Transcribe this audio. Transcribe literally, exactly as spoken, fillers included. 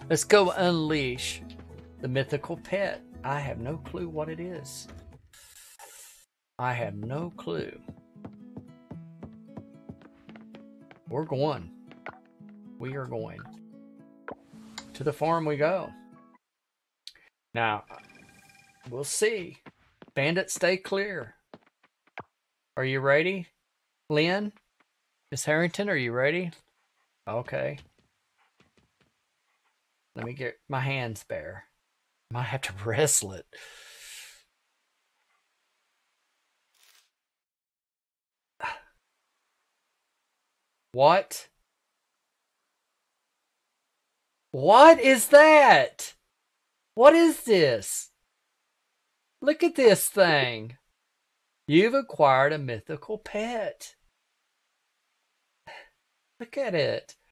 Let's go unleash the mythical pet. I have no clue what it is. I have no clue. We're going. We are going. To the farm we go. Now, we'll see. Bandits, stay clear. Are you ready? Lynn? Miss Harrington, are you ready? Okay. Let me get my hands bare. I might have to wrestle it. What? What is that? What is this? Look at this thing. You've acquired a mythical pet. Look at it.